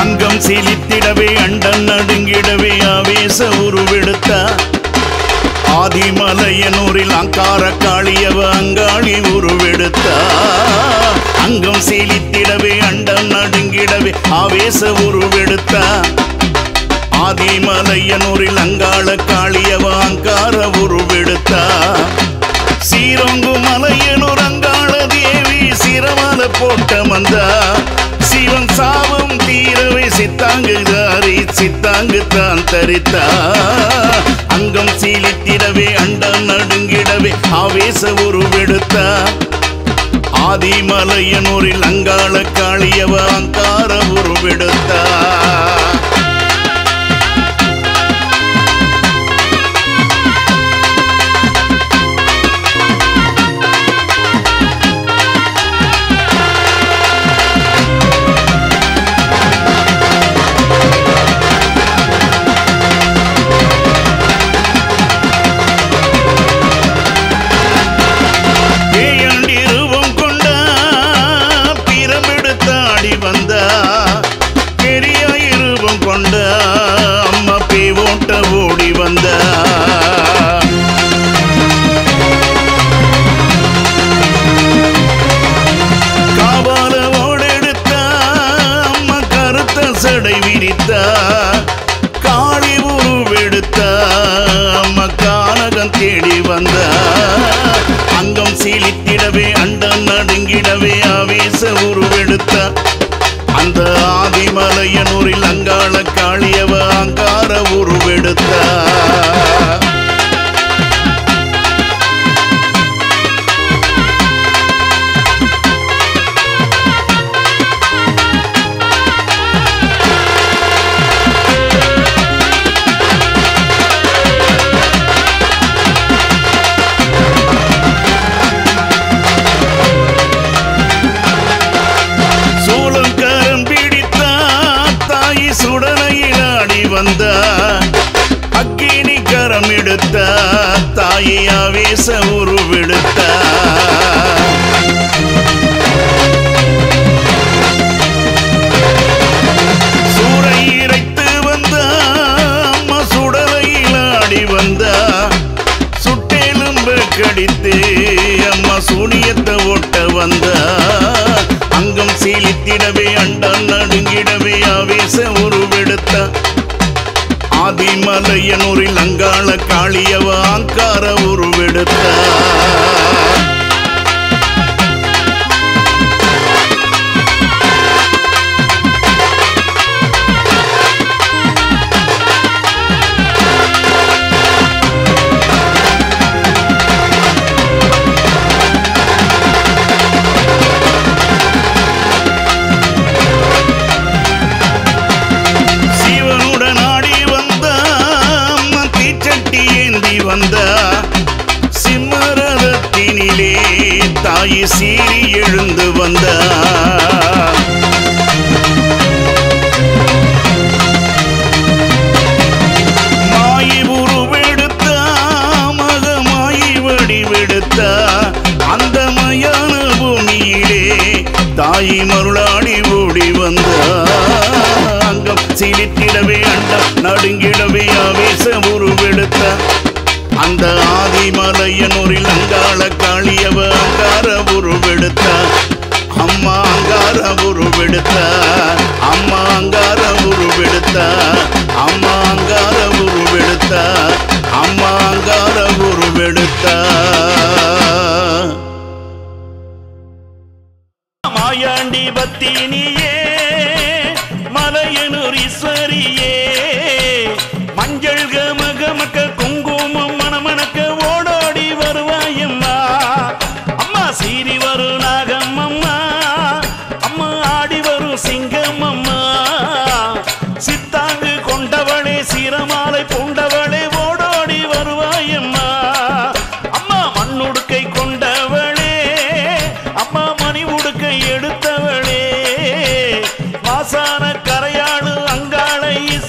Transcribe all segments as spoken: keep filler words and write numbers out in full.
அங்கம் சீலித்திடவே அண்டன் நடுங்கிடவே ஆவேச உருவெடுத்தா ஆதிமலையனூரில் அங்கார காளியவ அங்காளி உருவெடுத்தா அங்கம் சீலித்திடவே அண்டன் நடுங்கிடவே ஆவேச உருவெடுத்தா ஆதிமலையனூரில் அங்காள காளியவ அங்கார உருவெடுத்தா சீரொங்கு மலையனூர் அங்காள தேவி சிரமல போட்ட மந்தா சிவன் சாபம் தீரவே சித்தாங்கு தாரி சித்தாங்கு தான் தரித்தா அங்கம் சீலித்திடவே அண்டம் நடுங்கிடவே ஆவேச உருவெடுத்தா ஆதிமலையனூரில் அங்காள காளியவ அங்கார உருவெடுத்தா காளி உருவெடுத்தா மக்கானகம் தேடி வந்தா அங்கம் சீலித்திடவே அண்டம் நடுங்கிடவே ஆவேச உருவெடுத்தா அந்த ஆதிமலையனூரில் அங்காள காளியவ அங்கார உருவெடுத்தா அக்கினி கரம் எடுத்த தாயை ஆவேச உருவெடுத்த சூறை இறைத்து வந்த அம்மா சுடலையில் ஆடி வந்த சுட்டெலும்பு கடித்து அம்மா சூனியத்தை ஓட்ட வந்த அங்கம் சீலித்திடவே அண்டம் நடுங்கிடவே ஆவேச உருவெடுத்த ஆதிமலையனூரில் அங்காள காளியவ அங்கார உருவெடுத்தா சிம்மரதத்தினிலே தாய் சீறி எழுந்து வந்த மாயி உருவெடுத்த மகமாயி வடிவெடுத்த அந்த மயான பூமியிலே தாய் மருளாடி ஓடி வந்த அங்கம் சீலித்திடவே அண்டம் நடுங்கிடவே ஆவேச உருவெடுத்த அந்த ஆதிமலையனூரில் அங்காள காளியவ அங்கார உருவெடுத்த அம்மா அங்கார உருவெடுத்த அம்மா அங்கார உருவெடுத்த அம்மா அங்கார உருவெடுத்த அம்மா அங்கார உருவெடுத்த மாயாண்டி பத்தினியே மலையனூர் ஈஸ்வரியே மஞ்சள் கமகமக்க குங்குமம் மணமணக்க ஓடோடி வருவாயம்மா அம்மா சீறி வரும் நாகம் அம்மா அம்மா ஆடி வரும் சிங்கம் அம்மா சித்தாங்கு கொண்டவளே சீரமாலை பூண்டவளே ஓடோடி வருவாயம்மா அம்மா மண்ணுடுக்கை கொண்டவளே அம்மா மணி உடுக்கை எடுத்தவளே வாசான கரையாடு அங்காளை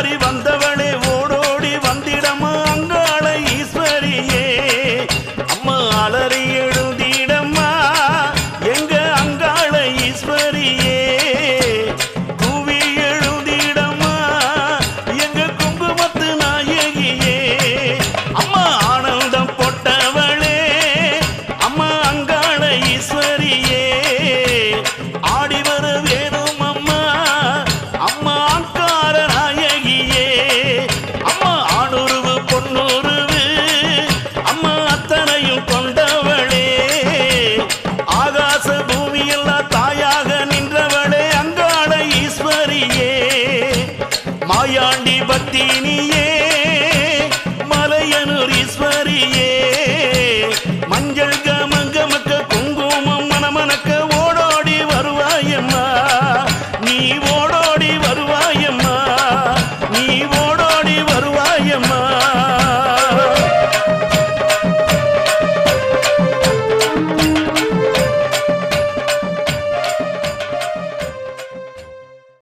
மாறி வந்தவளே ஓடோடி வந்திடமா அங்காள ஈஸ்வரியே அம்மா அலறி எழுதிடம்மா எங்க அங்காள ஈஸ்வரியே கூவி எழுதிடம்மா எங்க குங்குமத்து நாயகியே அம்மா ஆனந்தம் போட்டவளே அம்மா அங்காள ஈஸ்வரியே ஆடி வர வேணும் அம்மா அம்மா அங்கார நாயகியே அம்மா ஆணுருவு பொன்னுருவு அம்மா அத்தனையும் கொண்டவளே ஆகாச பூமியெல்லாம் தாயாக நின்றவளே அங்காள ஈஸ்வரியே மாயாண்டி பத்தினியே